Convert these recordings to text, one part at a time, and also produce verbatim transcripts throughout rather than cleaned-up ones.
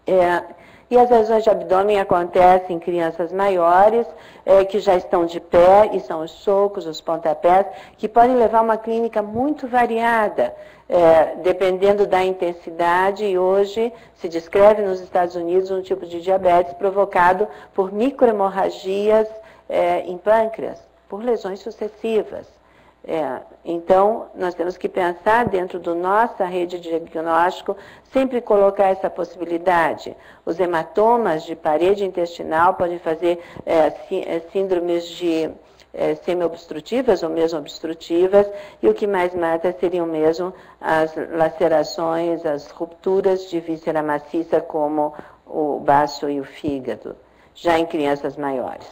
É, e as lesões de abdômen acontecem em crianças maiores, é, que já estão de pé, e são os socos, os pontapés, que podem levar a uma clínica muito variada, é, dependendo da intensidade, e hoje se descreve nos Estados Unidos um tipo de diabetes provocado por microhemorragias é, em pâncreas, por lesões sucessivas. É, então, nós temos que pensar dentro da nossa rede de diagnóstico, sempre colocar essa possibilidade. Os hematomas de parede intestinal podem fazer é, sí, é, síndromes de é, semi-obstrutivas ou mesmo obstrutivas, e o que mais mata seriam mesmo as lacerações, as rupturas de víscera maciça, como o baço e o fígado, já em crianças maiores.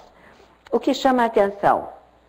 O que chama a atenção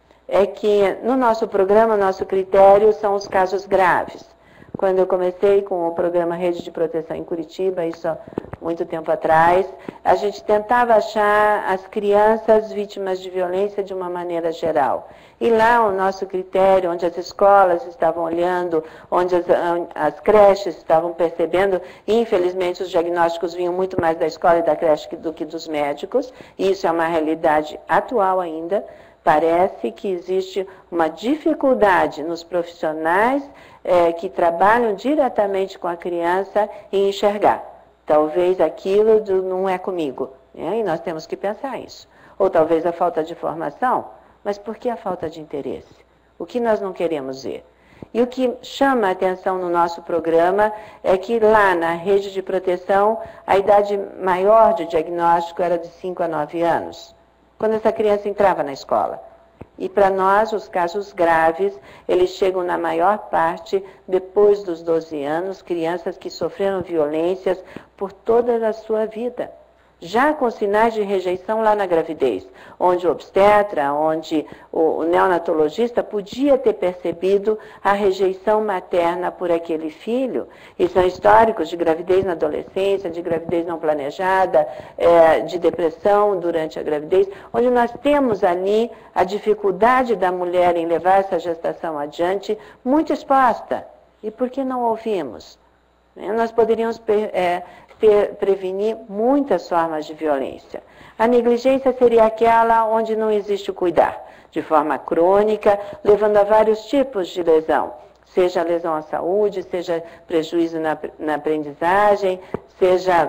é que no nosso programa, nosso critério são os casos graves. Quando eu comecei com o programa Rede de Proteção em Curitiba, isso há muito tempo atrás, a gente tentava achar as crianças vítimas de violência de uma maneira geral. E lá o nosso critério, onde as escolas estavam olhando, onde as, as creches estavam percebendo, e infelizmente os diagnósticos vinham muito mais da escola e da creche do que dos médicos, e isso é uma realidade atual ainda. Parece que existe uma dificuldade nos profissionais é, que trabalham diretamente com a criança em enxergar. Talvez aquilo do, não é comigo, né? E nós temos que pensar isso. Ou talvez a falta de formação, mas por que a falta de interesse? O que nós não queremos ver? E o que chama a atenção no nosso programa é que lá na rede de proteção, a idade maior de diagnóstico era de cinco a nove anos. Quando essa criança entrava na escola. E para nós, os casos graves, eles chegam na maior parte depois dos doze anos, crianças que sofreram violências por toda a sua vida. Já com sinais de rejeição lá na gravidez, onde o obstetra, onde o, o neonatologista podia ter percebido a rejeição materna por aquele filho. E são históricos de gravidez na adolescência, de gravidez não planejada, é, de depressão durante a gravidez, onde nós temos ali a dificuldade da mulher em levar essa gestação adiante muito exposta. E por que não ouvimos? Nós poderíamos é, ter, prevenir muitas formas de violência. A negligência seria aquela onde não existe o cuidar, de forma crônica, levando a vários tipos de lesão, seja lesão à saúde, seja prejuízo na, na aprendizagem, seja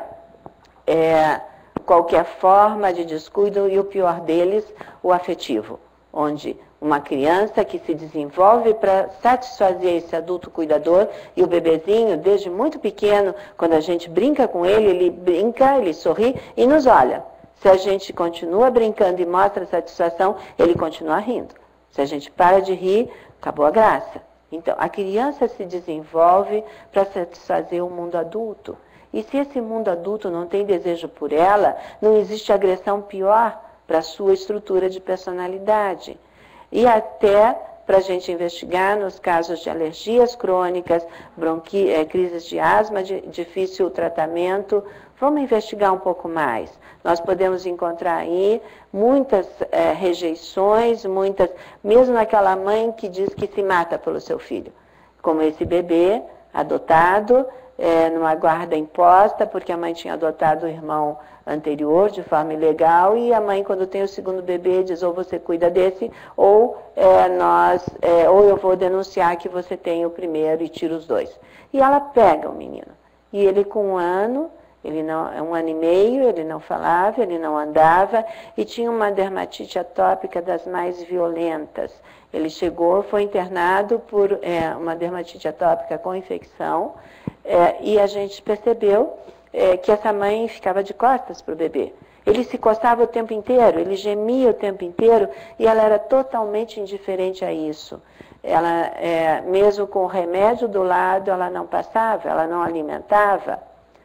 é, qualquer forma de descuido, e o pior deles, o afetivo, onde uma criança que se desenvolve para satisfazer esse adulto cuidador, e o bebezinho, desde muito pequeno, quando a gente brinca com ele, ele brinca, ele sorri e nos olha. Se a gente continua brincando e mostra satisfação, ele continua rindo. Se a gente para de rir, acabou a graça. Então, a criança se desenvolve para satisfazer o mundo adulto. E se esse mundo adulto não tem desejo por ela, não existe agressão pior para a sua estrutura de personalidade. E até para a gente investigar nos casos de alergias crônicas, bronqui, é, crises de asma de difícil tratamento, vamos investigar um pouco mais. Nós podemos encontrar aí muitas é, rejeições, muitas, mesmo naquela mãe que diz que se mata pelo seu filho, como esse bebê adotado, é, numa guarda imposta, porque a mãe tinha adotado o irmão anterior de forma ilegal, e a mãe, quando tem o segundo bebê, diz: ou você cuida desse, ou, é, nós, é, ou eu vou denunciar que você tem o primeiro, e tira os dois. E ela pega o menino. E ele, com um ano, ele não, um ano e meio, ele não falava, ele não andava, e tinha uma dermatite atópica das mais violentas. Ele chegou, foi internado por é, uma dermatite atópica com infecção, é, e a gente percebeu é, que essa mãe ficava de costas para o bebê. Ele se coçava o tempo inteiro, ele gemia o tempo inteiro, e ela era totalmente indiferente a isso. Ela, é, mesmo com o remédio do lado, ela não passava, ela não alimentava.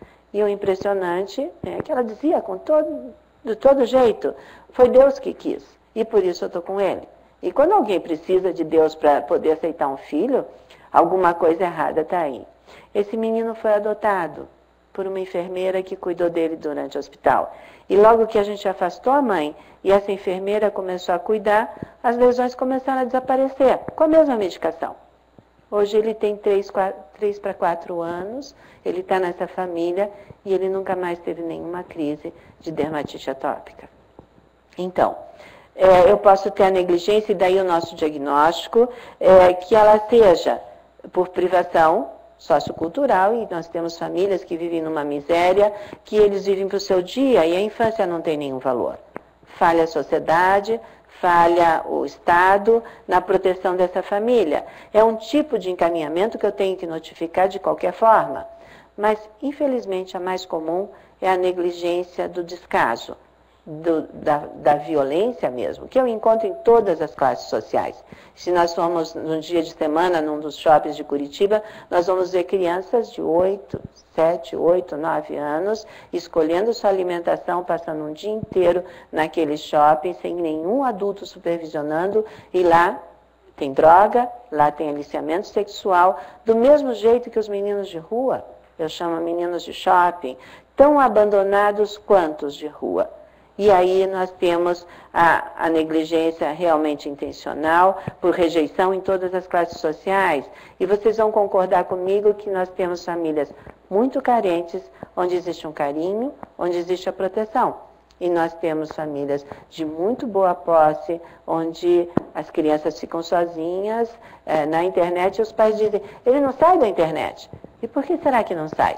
E o impressionante é que ela dizia com todo, de todo jeito: foi Deus que quis, e por isso eu estou com ele. E quando alguém precisa de Deus para poder aceitar um filho, alguma coisa errada está aí. Esse menino foi adotado por uma enfermeira que cuidou dele durante o hospital. E logo que a gente afastou a mãe e essa enfermeira começou a cuidar, as lesões começaram a desaparecer, com a mesma medicação. Hoje ele tem três para quatro anos, ele está nessa família e ele nunca mais teve nenhuma crise de dermatite atópica. Então, é, eu posso ter a negligência, e daí o nosso diagnóstico, é, que ela seja por privação sociocultural, e nós temos famílias que vivem numa miséria, que eles vivem para o seu dia e a infância não tem nenhum valor. Falha a sociedade, falha o Estado na proteção dessa família. É um tipo de encaminhamento que eu tenho que notificar de qualquer forma, mas infelizmente a mais comum é a negligência do descaso. Do, da, da violência mesmo, que eu encontro em todas as classes sociais. Se nós formos num dia de semana, num dos shoppings de Curitiba, nós vamos ver crianças de oito, sete, oito, nove anos, escolhendo sua alimentação, passando um dia inteiro naquele shopping, sem nenhum adulto supervisionando, e lá tem droga, lá tem aliciamento sexual, do mesmo jeito que os meninos de rua, eu chamo meninos de shopping, tão abandonados quanto os de rua. E aí nós temos a, a negligência realmente intencional, por rejeição em todas as classes sociais. E vocês vão concordar comigo que nós temos famílias muito carentes, onde existe um carinho, onde existe a proteção. E nós temos famílias de muito boa posse, onde as crianças ficam sozinhas é, na internet e os pais dizem, ele não sai da internet. E por que será que não sai?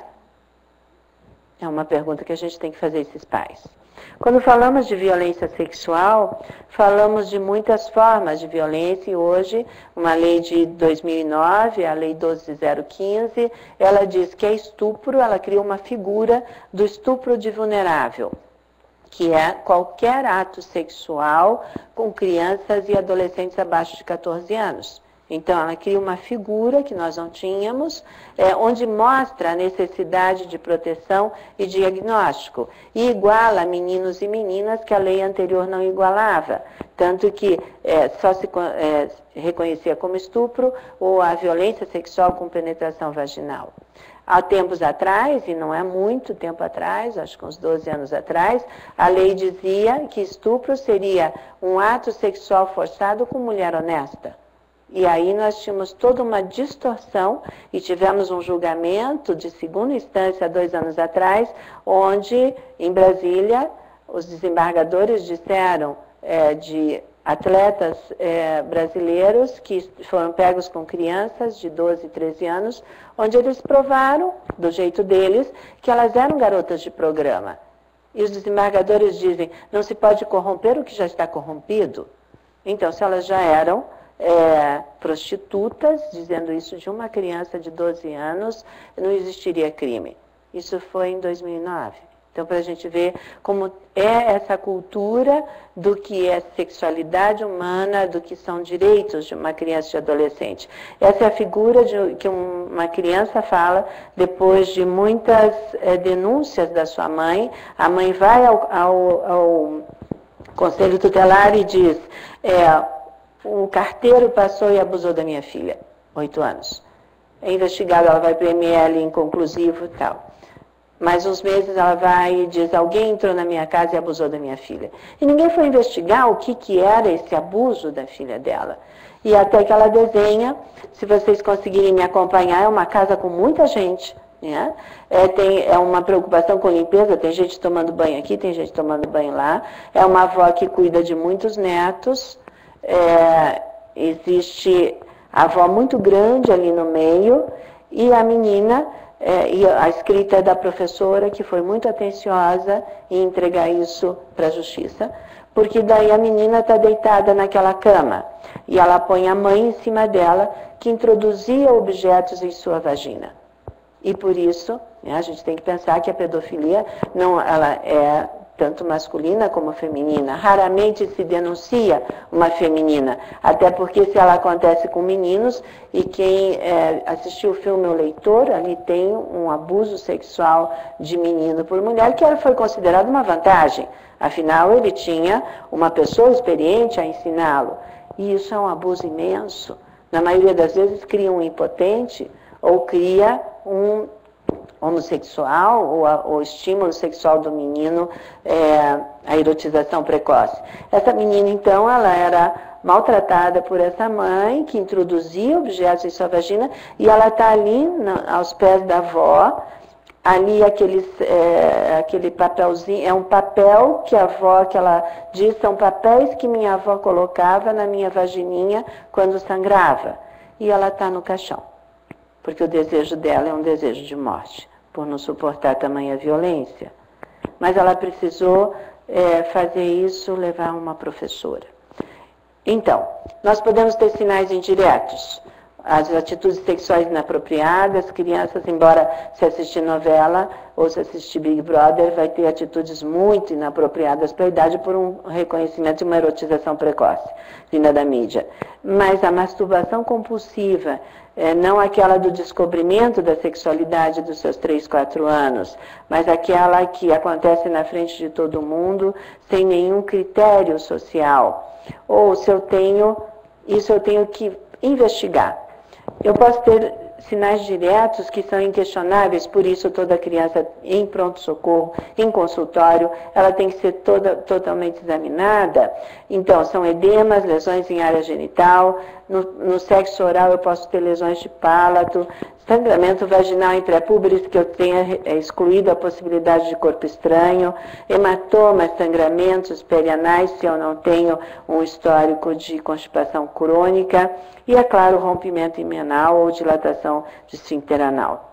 É uma pergunta que a gente tem que fazer a esses pais. Quando falamos de violência sexual, falamos de muitas formas de violência, e hoje, uma lei de dois mil e nove, a Lei doze mil quinze, ela diz que é estupro, ela cria uma figura do estupro de vulnerável, que é qualquer ato sexual com crianças e adolescentes abaixo de quatorze anos. Então, ela cria uma figura que nós não tínhamos, é, onde mostra a necessidade de proteção e diagnóstico, e iguala meninos e meninas que a lei anterior não igualava, tanto que é, só se é, reconhecia como estupro ou a violência sexual com penetração vaginal. Há tempos atrás, e não é muito tempo atrás, acho que uns doze anos atrás, a lei dizia que estupro seria um ato sexual forçado com mulher honesta. E aí nós tínhamos toda uma distorção e tivemos um julgamento de segunda instância, dois anos atrás, onde, em Brasília, os desembargadores disseram é, de atletas é, brasileiros que foram pegos com crianças de doze, treze anos, onde eles provaram, do jeito deles, que elas eram garotas de programa. E os desembargadores dizem, não se pode corromper o que já está corrompido. Então, se elas já eram É, prostitutas, dizendo isso de uma criança de doze anos, não existiria crime. Isso foi em dois mil e nove. Então, para a gente ver como é essa cultura do que é sexualidade humana, do que são direitos de uma criança e de adolescente. Essa é a figura de, que uma criança fala depois de muitas é, denúncias da sua mãe. A mãe vai ao, ao, ao conselho tutelar e diz... É, o carteiro passou e abusou da minha filha, oito anos. É investigado, ela vai para o M L inconclusivo e tal. Mais uns meses ela vai e diz, alguém entrou na minha casa e abusou da minha filha. E ninguém foi investigar o que, que era esse abuso da filha dela. E até que ela desenha, se vocês conseguirem me acompanhar, é uma casa com muita gente, né? É, tem, é uma preocupação com limpeza, tem gente tomando banho aqui, tem gente tomando banho lá. É uma avó que cuida de muitos netos. É, existe a avó muito grande ali no meio e a menina, é, e a escrita é da professora que foi muito atenciosa em entregar isso para a justiça, porque daí a menina está deitada naquela cama e ela põe a mãe em cima dela que introduzia objetos em sua vagina. E por isso, né, a gente tem que pensar que a pedofilia não, ela é tanto masculina como feminina. Raramente se denuncia uma feminina, até porque se ela acontece com meninos, e quem é, assistiu o filme O Leitor, ali tem um abuso sexual de menino por mulher, que foi considerado uma vantagem. Afinal, ele tinha uma pessoa experiente a ensiná-lo. E isso é um abuso imenso. Na maioria das vezes cria um impotente ou cria um homossexual, ou a, o estímulo sexual do menino, é, a erotização precoce. Essa menina, então, ela era maltratada por essa mãe, que introduzia objetos em sua vagina, e ela está ali na, aos pés da avó. Ali aqueles, é, aquele papelzinho, é um papel que a avó, que ela diz, são papéis que minha avó colocava na minha vagininha quando sangrava. E ela está no caixão, porque o desejo dela é um desejo de morte, por não suportar tamanha violência. Mas ela precisou é, fazer isso, levar uma professora. Então, nós podemos ter sinais indiretos. As atitudes sexuais inapropriadas, crianças, embora se assistir novela ou se assistir Big Brother, vai ter atitudes muito inapropriadas para a idade por um reconhecimento de uma erotização precoce, vinda da mídia. Mas a masturbação compulsiva, é, não aquela do descobrimento da sexualidade dos seus três, quatro anos, mas aquela que acontece na frente de todo mundo, sem nenhum critério social. Ou se eu tenho, isso eu tenho que investigar. Eu posso ter sinais diretos que são inquestionáveis, por isso toda criança em pronto-socorro, em consultório, ela tem que ser toda, totalmente examinada. Então, são edemas, lesões em área genital, no, no sexo oral eu posso ter lesões de palato, sangramento vaginal em pré-púberes, que eu tenha excluído a possibilidade de corpo estranho, hematomas, sangramentos perianais, se eu não tenho um histórico de constipação crônica, e, é claro, rompimento imenal ou dilatação de esfíncter anal.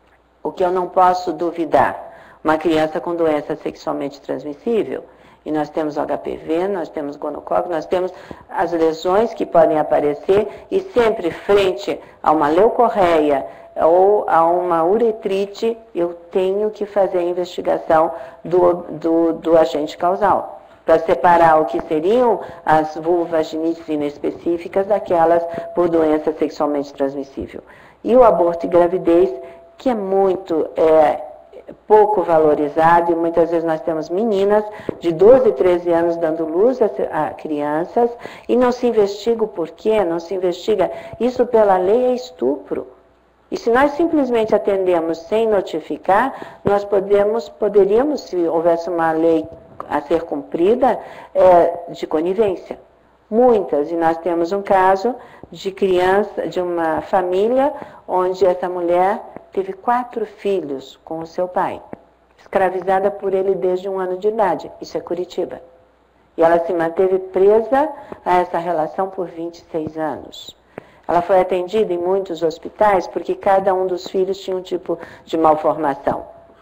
O que eu não posso duvidar, uma criança com doença sexualmente transmissível, e nós temos o H P V, nós temos gonococo, nós temos as lesões que podem aparecer, e sempre frente a uma leucorreia ou a uma uretrite, eu tenho que fazer a investigação do, do, do agente causal, para separar o que seriam as vulvovaginites inespecíficas daquelas por doença sexualmente transmissível. E o aborto e gravidez, que é muito é, pouco valorizado, e muitas vezes nós temos meninas de doze, treze anos dando luz a, a crianças, e não se investiga o porquê, não se investiga. Isso pela lei é estupro. E se nós simplesmente atendemos sem notificar, nós podemos, poderíamos, se houvesse uma lei a ser cumprida, é, de conivência. Muitas, e nós temos um caso de criança, de uma família, onde essa mulher teve quatro filhos com o seu pai, escravizada por ele desde um ano de idade. Isso é Curitiba. E ela se manteve presa a essa relação por vinte e seis anos. Ela foi atendida em muitos hospitais porque cada um dos filhos tinha um tipo de malformação.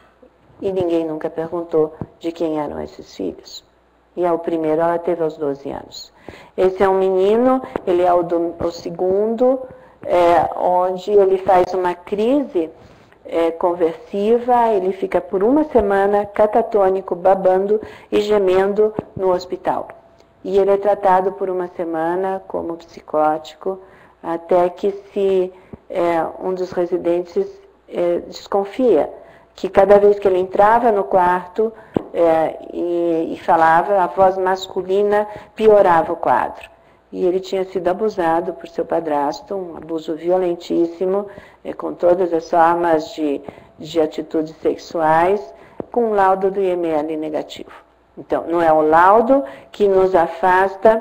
E ninguém nunca perguntou de quem eram esses filhos. E ao primeiro ela teve aos doze anos. Esse é um menino, ele é o, do, o segundo, é, onde ele faz uma crise é, conversiva, ele fica por uma semana catatônico, babando e gemendo no hospital. E ele é tratado por uma semana como psicótico, até que se é, um dos residentes é, desconfia que cada vez que ele entrava no quarto é, e, e falava, a voz masculina piorava o quadro. E ele tinha sido abusado por seu padrasto, um abuso violentíssimo, é, com todas as formas de, de atitudes sexuais, com um laudo do I M L negativo. Então, não é o laudo que nos afasta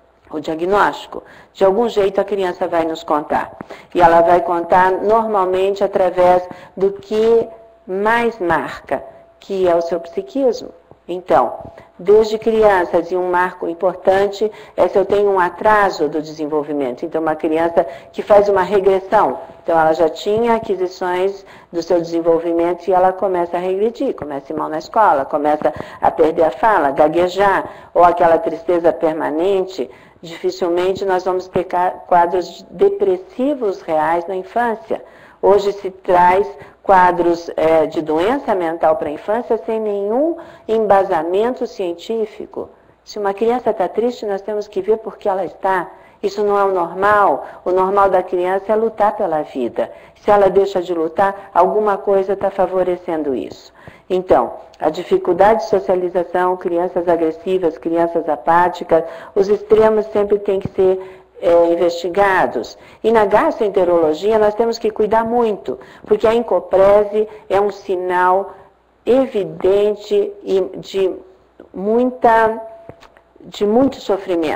o diagnóstico. De algum jeito a criança vai nos contar. E ela vai contar normalmente através do que mais marca, que é o seu psiquismo. Então, desde crianças, e um marco importante é se eu tenho um atraso do desenvolvimento. Então, uma criança que faz uma regressão. Então, ela já tinha aquisições do seu desenvolvimento e ela começa a regredir, começa a ir mal na escola, começa a perder a fala, gaguejar, ou aquela tristeza permanente. Dificilmente nós vamos ter quadros depressivos reais na infância. Hoje se traz quadros é, de doença mental para a infância sem nenhum embasamento científico. Se uma criança está triste, nós temos que ver por que ela está. Isso não é o normal. O normal da criança é lutar pela vida. Se ela deixa de lutar, alguma coisa está favorecendo isso. Então, a dificuldade de socialização, crianças agressivas, crianças apáticas, os extremos sempre têm que ser É, investigados. E na gastroenterologia nós temos que cuidar muito, porque a encoprese é um sinal evidente e de, muita, de muito sofrimento.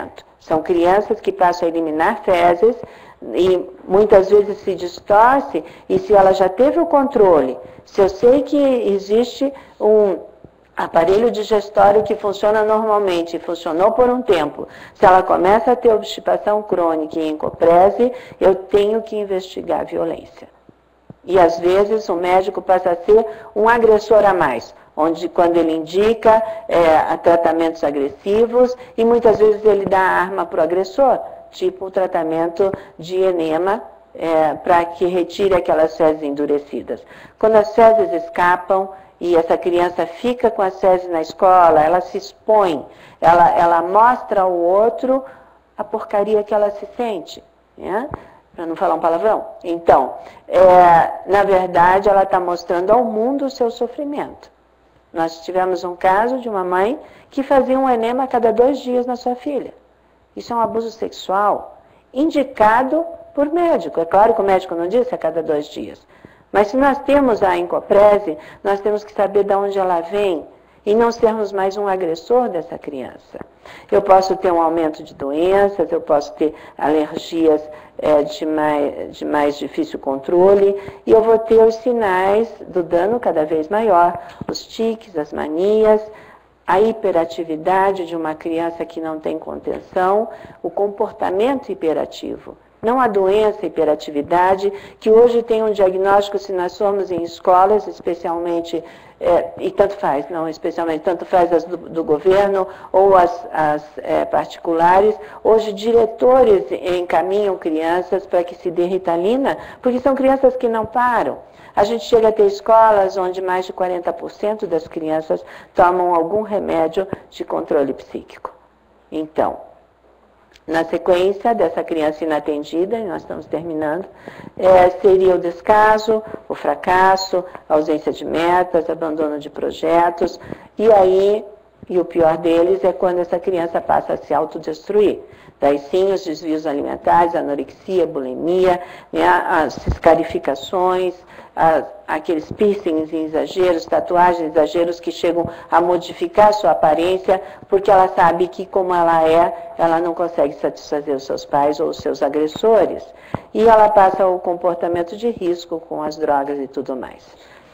São crianças que passam a eliminar fezes e muitas vezes se distorce, e se ela já teve o controle, se eu sei que existe um aparelho digestório que funciona normalmente, funcionou por um tempo, se ela começa a ter obstipação crônica e encoprese, eu tenho que investigar a violência. E às vezes o médico passa a ser um agressor a mais, onde quando ele indica é, tratamentos agressivos, e muitas vezes ele dá arma para o agressor, tipo o tratamento de enema, é, para que retire aquelas fezes endurecidas. Quando as fezes escapam e essa criança fica com as fezes na escola, ela se expõe, ela, ela mostra ao outro a porcaria que ela se sente, né? Para não falar um palavrão. Então, é, na verdade, ela está mostrando ao mundo o seu sofrimento. Nós tivemos um caso de uma mãe que fazia um enema a cada dois dias na sua filha. Isso é um abuso sexual indicado por médico. É claro que o médico não disse a cada dois dias. Mas se nós temos a encoprese, nós temos que saber de onde ela vem e não sermos mais um agressor dessa criança. Eu posso ter um aumento de doenças, eu posso ter alergias é, de, mais, de mais difícil controle, e eu vou ter os sinais do dano cada vez maior, os tiques, as manias, a hiperatividade de uma criança que não tem contenção, o comportamento hiperativo. Não a doença, a hiperatividade, que hoje tem um diagnóstico, se nós formos em escolas, especialmente, é, e tanto faz, não especialmente, tanto faz as do, do governo ou as, as é, particulares, hoje diretores encaminham crianças para que se dê Ritalina, porque são crianças que não param. A gente chega a ter escolas onde mais de quarenta por cento das crianças tomam algum remédio de controle psíquico. Então, na sequência dessa criança inatendida, e nós estamos terminando, é, seria o descaso, o fracasso, a ausência de metas, abandono de projetos, e aí, e o pior deles é quando essa criança passa a se autodestruir. Daí sim, os desvios alimentares, a anorexia, a bulimia, né, as escarificações, as, aqueles piercings em exageros, tatuagens exageros que chegam a modificar a sua aparência, porque ela sabe que como ela é, ela não consegue satisfazer os seus pais ou os seus agressores. E ela passa o comportamento de risco com as drogas e tudo mais.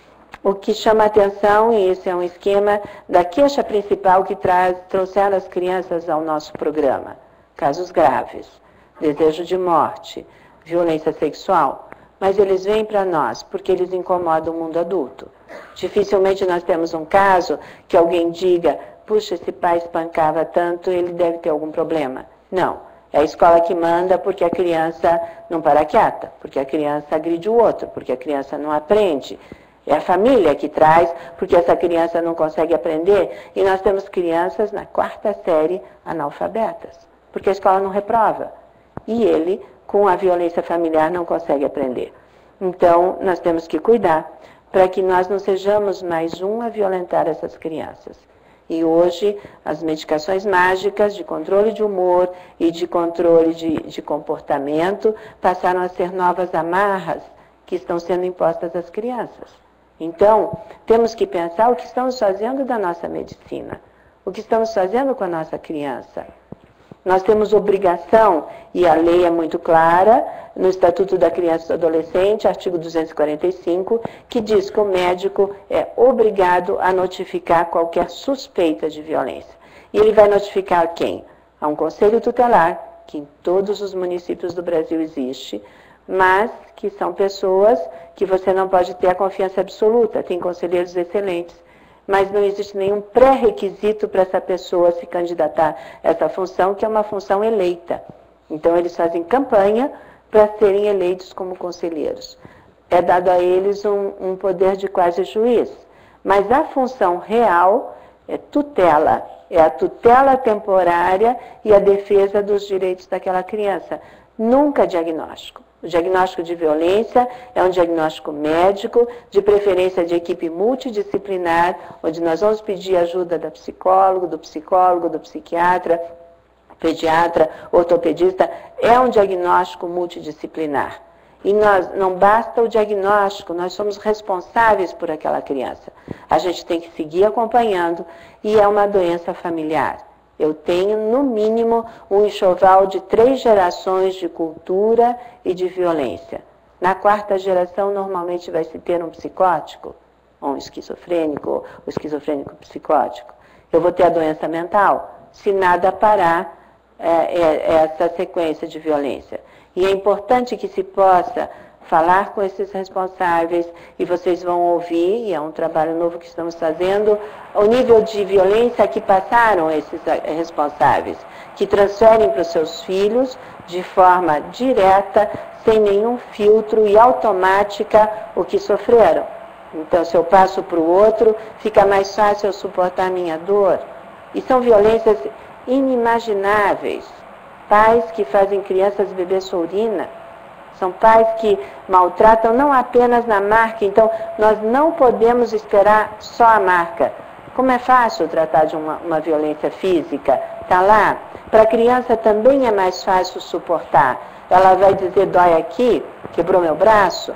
O que chama a atenção, e esse é um esquema da queixa principal que traz, trouxeram as crianças ao nosso programa. Casos graves, desejo de morte, violência sexual, mas eles vêm para nós porque eles incomodam o mundo adulto. Dificilmente nós temos um caso que alguém diga, puxa, esse pai espancava tanto, ele deve ter algum problema. Não, é a escola que manda porque a criança não para quieta, porque a criança agride o outro, porque a criança não aprende. É a família que traz, porque essa criança não consegue aprender, e nós temos crianças na quarta série analfabetas, porque a escola não reprova. E ele, com a violência familiar, não consegue aprender. Então, nós temos que cuidar para que nós não sejamos mais um a violentar essas crianças. E hoje, as medicações mágicas de controle de humor e de controle de, de comportamento passaram a ser novas amarras que estão sendo impostas às crianças. Então, temos que pensar o que estamos fazendo da nossa medicina, o que estamos fazendo com a nossa criança. Nós temos obrigação, e a lei é muito clara, no Estatuto da Criança e do Adolescente, artigo duzentos e quarenta e cinco, que diz que o médico é obrigado a notificar qualquer suspeita de violência. E ele vai notificar quem? A um conselho tutelar, que em todos os municípios do Brasil existe, mas que são pessoas que você não pode ter a confiança absoluta. Tem conselheiros excelentes, mas não existe nenhum pré-requisito para essa pessoa se candidatar a essa função, que é uma função eleita. Então, eles fazem campanha para serem eleitos como conselheiros. É dado a eles um, um poder de quase juiz. Mas a função real é tutela, é a tutela temporária e a defesa dos direitos daquela criança. Nunca diagnóstico. O diagnóstico de violência é um diagnóstico médico, de preferência de equipe multidisciplinar, onde nós vamos pedir ajuda da psicólogo, do psicólogo, do psiquiatra, pediatra, ortopedista. É um diagnóstico multidisciplinar. E nós, não basta o diagnóstico, nós somos responsáveis por aquela criança. A gente tem que seguir acompanhando, e é uma doença familiar. Eu tenho, no mínimo, um enxoval de três gerações de cultura e de violência. Na quarta geração, normalmente vai se ter um psicótico, ou um esquizofrênico, ou esquizofrênico psicótico. Eu vou ter a doença mental, se nada parar é, é, essa sequência de violência. E é importante que se possa falar com esses responsáveis, e vocês vão ouvir, e é um trabalho novo que estamos fazendo, o nível de violência que passaram esses responsáveis, que transferem para os seus filhos de forma direta, sem nenhum filtro e automática o que sofreram. Então, se eu passo para o outro, fica mais fácil eu suportar a minha dor. E são violências inimagináveis. Pais que fazem crianças beber sua urina. São pais que maltratam não apenas na marca. Então, nós não podemos esperar só a marca. Como é fácil tratar de uma, uma violência física? Está lá. Para a criança também é mais fácil suportar. Ela vai dizer, dói aqui, quebrou meu braço.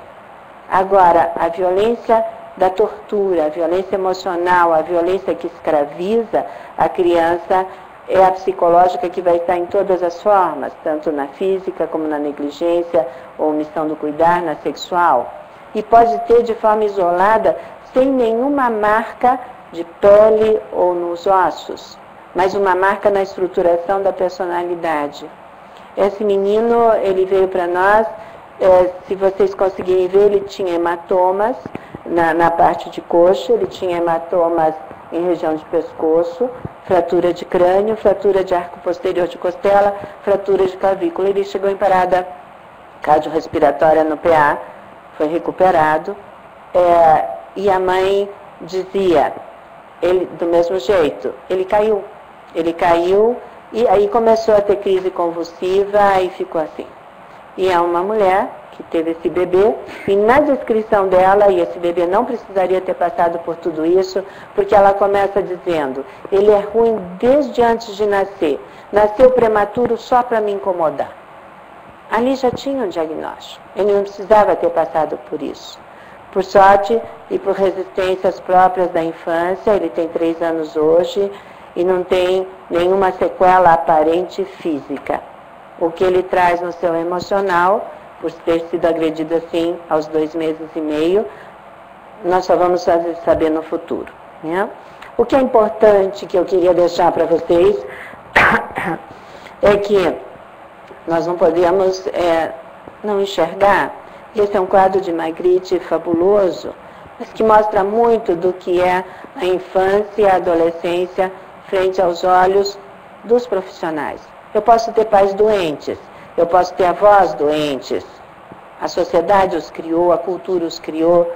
Agora, a violência da tortura, a violência emocional, a violência que escraviza a criança, é a psicológica que vai estar em todas as formas, tanto na física como na negligência, ou omissão do cuidar, na sexual. E pode ter de forma isolada, sem nenhuma marca de pele ou nos ossos, mas uma marca na estruturação da personalidade. Esse menino, ele veio para nós, é, se vocês conseguirem ver, ele tinha hematomas na, na parte de coxa, ele tinha hematomas em região de pescoço, fratura de crânio, fratura de arco posterior de costela, fratura de clavícula. Ele chegou em parada cardiorrespiratória no P A, foi recuperado, é, e a mãe dizia, ele, do mesmo jeito, ele caiu, ele caiu, e aí começou a ter crise convulsiva e ficou assim. E é uma mulher que teve esse bebê, e na descrição dela, e esse bebê não precisaria ter passado por tudo isso, porque ela começa dizendo, ele é ruim desde antes de nascer, nasceu prematuro só para me incomodar. Ali já tinha um diagnóstico, ele não precisava ter passado por isso. Por sorte e por resistências próprias da infância, ele tem três anos hoje, e não tem nenhuma sequela aparente física. O que ele traz no seu emocional, por ter sido agredido assim aos dois meses e meio, nós só vamos saber no futuro. Né? O que é importante que eu queria deixar para vocês é que nós não podemos é, não enxergar. Esse é um quadro de Magritte fabuloso, mas que mostra muito do que é a infância e a adolescência frente aos olhos dos profissionais. Eu posso ter pais doentes, eu posso ter avós doentes. A sociedade os criou, a cultura os criou,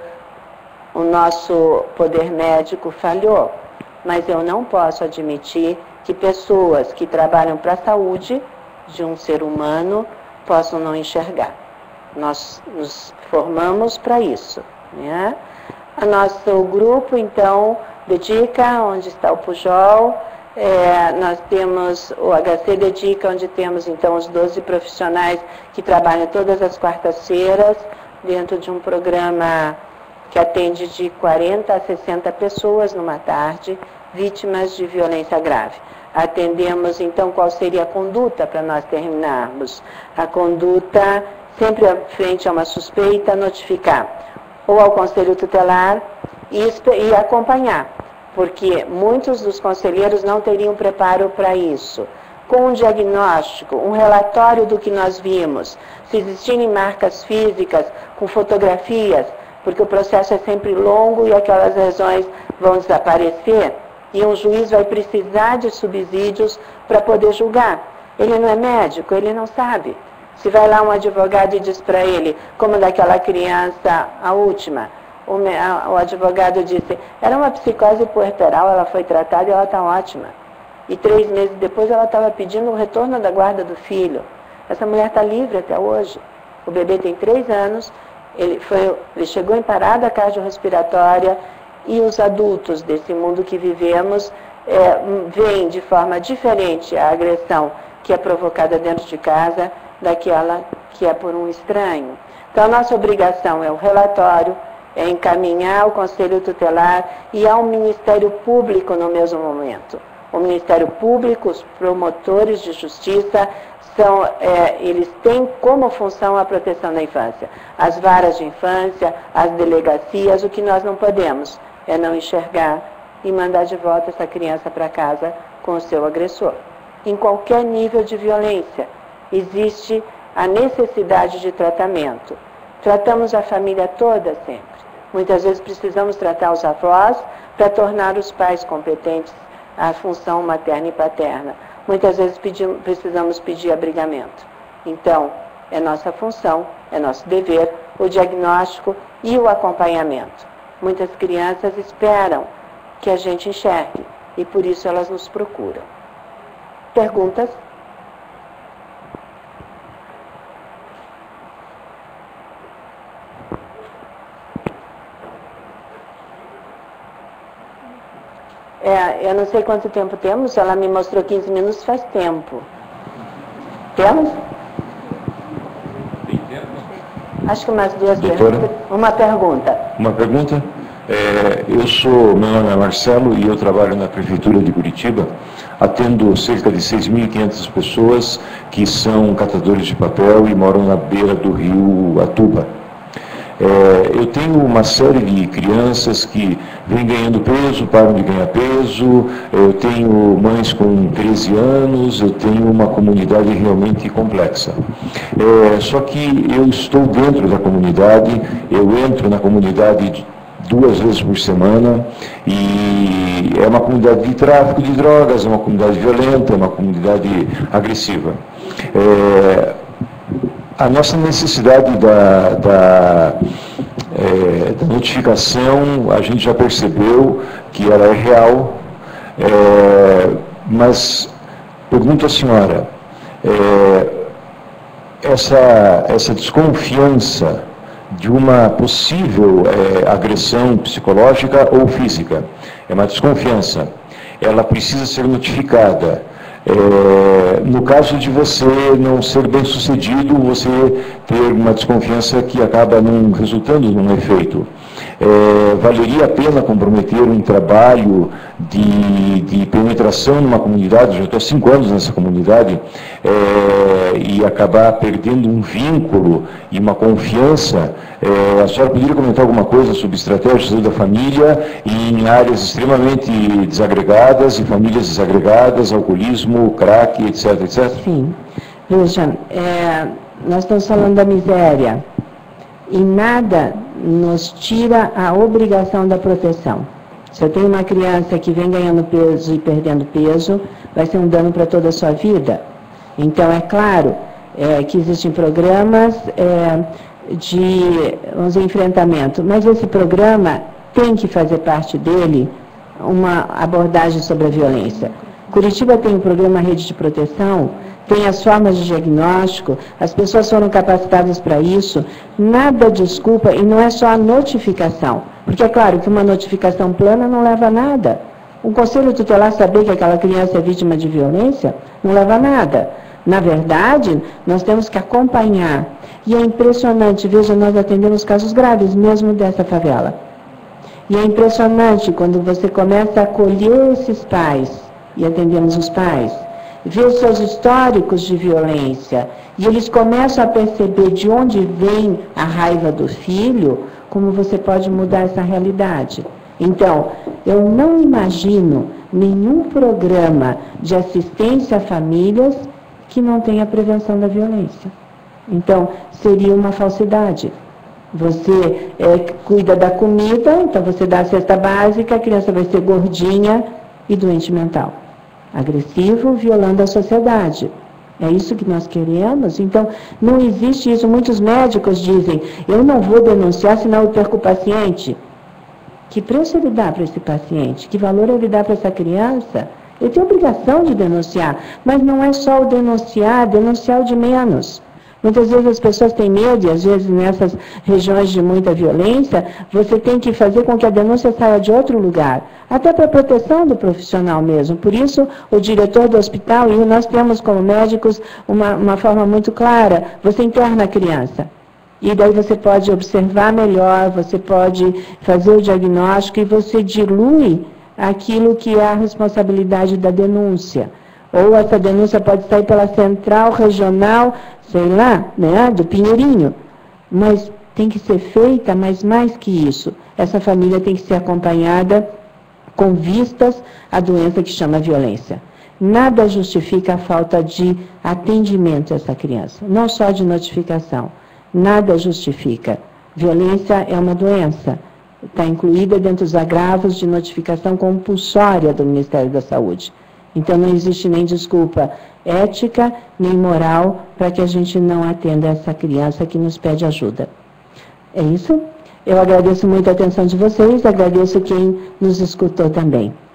o nosso poder médico falhou. Mas eu não posso admitir que pessoas que trabalham para a saúde de um ser humano possam não enxergar. Nós nos formamos para isso. Né? O nosso grupo, então, dedica, onde está o Pujol. É, nós temos o H C Dedica, onde temos então os doze profissionais que trabalham todas as quartas-feiras, dentro de um programa que atende de quarenta a sessenta pessoas numa tarde, vítimas de violência grave. Atendemos então qual seria a conduta para nós terminarmos. A conduta, sempre frente a uma suspeita, notificar ou ao conselho tutelar e, e acompanhar. Porque muitos dos conselheiros não teriam preparo para isso. Com um diagnóstico, um relatório do que nós vimos, se existirem marcas físicas, com fotografias, porque o processo é sempre longo e aquelas lesões vão desaparecer, e um juiz vai precisar de subsídios para poder julgar. Ele não é médico, ele não sabe. Se vai lá um advogado e diz para ele, como daquela criança, a última, O, o advogado disse, era uma psicose puerperal, ela foi tratada e ela está ótima. E três meses depois ela estava pedindo o retorno da guarda do filho. Essa mulher está livre até hoje. O bebê tem três anos, ele, foi, ele chegou em parada cardiorrespiratória, e os adultos desse mundo que vivemos é, veem de forma diferente a agressão que é provocada dentro de casa daquela que é por um estranho. Então a nossa obrigação é o relatório, é encaminhar ao Conselho Tutelar e ao Ministério Público no mesmo momento. O Ministério Público, os promotores de justiça, são, é, eles têm como função a proteção da infância. As varas de infância, as delegacias, o que nós não podemos é não enxergar e mandar de volta essa criança para casa com o seu agressor. Em qualquer nível de violência, existe a necessidade de tratamento. Tratamos a família toda sempre. Muitas vezes precisamos tratar os avós para tornar os pais competentes à função materna e paterna. Muitas vezes pedimos, precisamos pedir abrigamento. Então, é nossa função, é nosso dever, o diagnóstico e o acompanhamento. Muitas crianças esperam que a gente enxergue e por isso elas nos procuram. Perguntas? É, eu não sei quanto tempo temos, ela me mostrou quinze minutos, faz tempo. Temos? Tem tempo? Acho que umas duas Doutora? perguntas. Uma pergunta. Uma pergunta? É, eu sou, meu nome é Marcelo e eu trabalho na Prefeitura de Curitiba, atendo cerca de seis mil e quinhentas pessoas que são catadores de papel e moram na beira do rio Atuba. É, eu tenho uma série de crianças que vêm ganhando peso, param de ganhar peso, eu tenho mães com treze anos, eu tenho uma comunidade realmente complexa. É, só que eu estou dentro da comunidade, eu entro na comunidade duas vezes por semana e é uma comunidade de tráfico de drogas, é uma comunidade violenta, é uma comunidade agressiva. É, A nossa necessidade da, da, é, da notificação, a gente já percebeu que ela é real, é, mas pergunto à senhora, é, essa, essa desconfiança de uma possível é, agressão psicológica ou física, é uma desconfiança, ela precisa ser notificada. É, no caso de você não ser bem sucedido, você ter uma desconfiança que acaba não resultando num efeito. É, valeria a pena comprometer um trabalho de, de penetração numa comunidade, eu já estou há cinco anos nessa comunidade, é, e acabar perdendo um vínculo e uma confiança. É, a senhora poderia comentar alguma coisa sobre estratégias da família em áreas extremamente desagregadas e famílias desagregadas, alcoolismo, crack, etc, etcétera? Sim. Veja, é, nós estamos falando da miséria e nada nos tira a obrigação da proteção. Se eu tenho uma criança que vem ganhando peso e perdendo peso, vai ser um dano para toda a sua vida. Então, é claro é, que existem programas é, de vamos dizer, enfrentamento, mas esse programa tem que fazer parte dele uma abordagem sobre a violência. Curitiba tem um programa Rede de Proteção, tem as formas de diagnóstico, as pessoas foram capacitadas para isso, nada desculpa, e não é só a notificação, porque é claro que uma notificação plana não leva a nada. Um conselho tutelar saber que aquela criança é vítima de violência não leva a nada. Na verdade, nós temos que acompanhar, e é impressionante, veja, nós atendemos casos graves mesmo dessa favela. E é impressionante quando você começa a acolher esses pais, e atendemos os pais, ver os seus históricos de violência, e eles começam a perceber de onde vem a raiva do filho, como você pode mudar essa realidade. Então, eu não imagino nenhum programa de assistência a famílias que não tenha prevenção da violência. Então, seria uma falsidade. Você é, cuida da comida, então você dá a cesta básica, a criança vai ser gordinha e doente mental. Agressivo, violando a sociedade. É isso que nós queremos? Então, não existe isso. Muitos médicos dizem, eu não vou denunciar, senão eu perco o paciente. Que preço ele dá para esse paciente? Que valor ele dá para essa criança? Ele tem obrigação de denunciar, mas não é só o denunciar, denunciar o de menos. Muitas vezes as pessoas têm medo, e às vezes nessas regiões de muita violência, você tem que fazer com que a denúncia saia de outro lugar, até para a proteção do profissional mesmo. Por isso, o diretor do hospital, e nós temos como médicos uma, uma forma muito clara, você interna a criança. E daí você pode observar melhor, você pode fazer o diagnóstico e você dilui aquilo que é a responsabilidade da denúncia. Ou essa denúncia pode sair pela central regional, sei lá, né, do Pinheirinho. Mas tem que ser feita, mas mais que isso, essa família tem que ser acompanhada com vistas à doença que chama violência. Nada justifica a falta de atendimento a essa criança, não só de notificação. Nada justifica. Violência é uma doença, está incluída dentro dos agravos de notificação compulsória do Ministério da Saúde. Então não existe nem desculpa ética, nem moral, para que a gente não atenda essa criança que nos pede ajuda. É isso? Eu agradeço muito a atenção de vocês, agradeço quem nos escutou também.